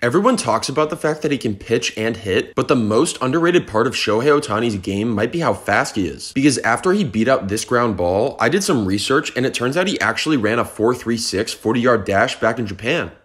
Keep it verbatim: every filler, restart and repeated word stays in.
Everyone talks about the fact that he can pitch and hit, but the most underrated part of Shohei Ohtani's game might be how fast he is. Because after he beat out this ground ball, I did some research and it turns out he actually ran a four three six forty yard dash back in Japan.